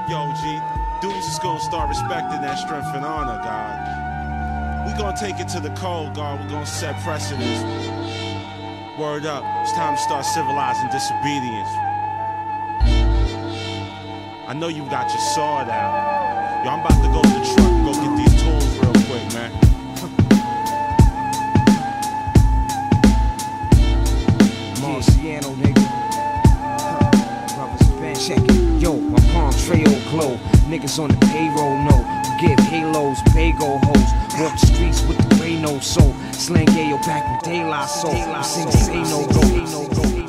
Yo, G, dudes is gonna start respecting that strength and honor, God. We gonna take it to the cold, God. We're gonna set precedents. Word up, it's time to start civilizing disobedience. I know you got your sword out. Yo, I'm about to go to the truck and go get these tools real quick, man. Marciano, nigga. Brothers band. Check it. Yo, my palm trail glow. Niggas on the payroll, no. Give halos, bago hoes. Walk the streets with the Reno soul. Slang Ayo back in daylight soul. Sing say no go.